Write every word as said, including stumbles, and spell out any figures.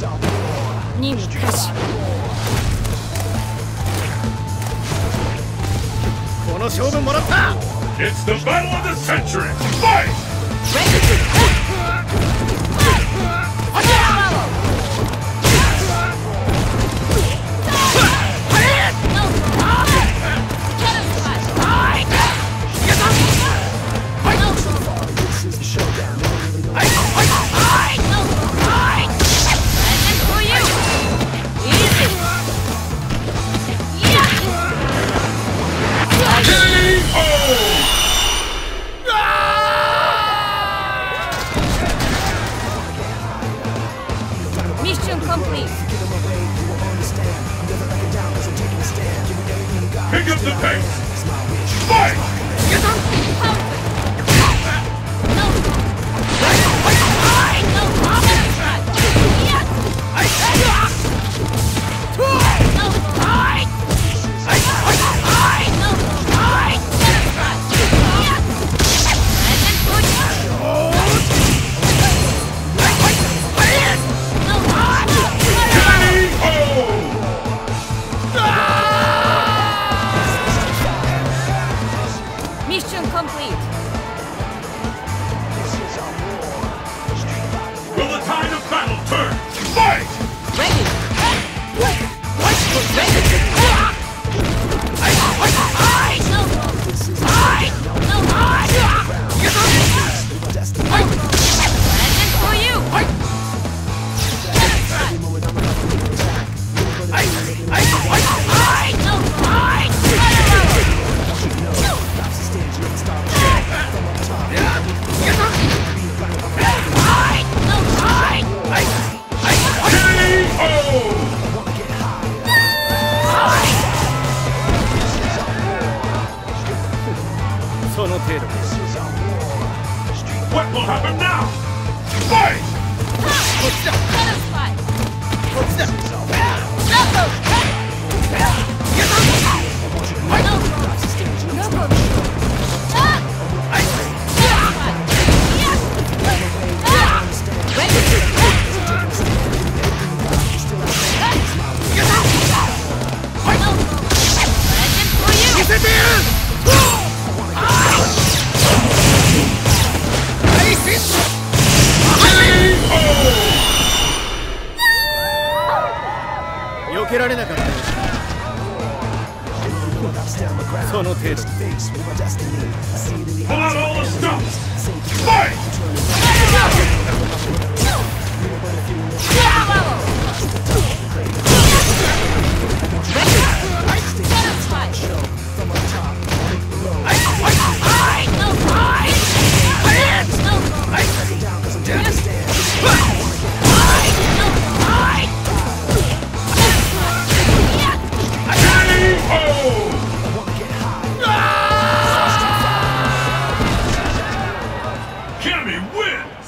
任務開始。 この勝負もらった。 It's the battle of the century! Fight! Mission complete. Pick up the pace! Fight! Mission complete. Will the tide of battle turn? Fight! Ready. Ready. For you. What will happen now? Fight! 避けられなかった。その程度。 Pull out all the stops! Fight! Cammy win!